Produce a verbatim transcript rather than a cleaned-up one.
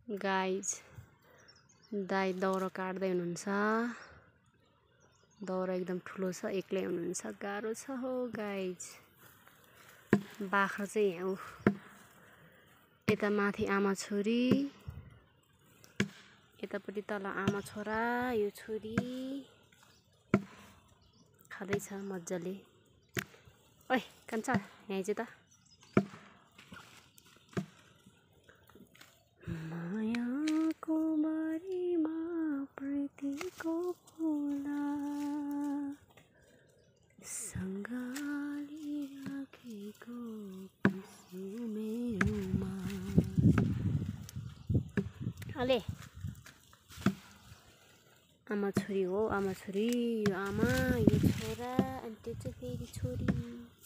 Guys दाइ दाउरा काट्दै हुनुहुन्छ। दाउरा एकदम ठुलो छ, एक्लै हुनुहुन्छ, गाह्रो छ हो गाइज। बाख्रा चाहिँ यहाँ यता माथि आमा छोरी, यतापट्टि तल आमा छोरा, यो छोरी खाँदैछ मजाले। ओइ कान्छा यहाँ चाहिँ त मायाको बारीमा प्रीतिको फुला सँगाली राखेको मेरोमा। अले आमा छोरी हो, आमा छोरी, यो आमा, यो छोरा, अनि त्यो चाहिँ फेरि छोरी।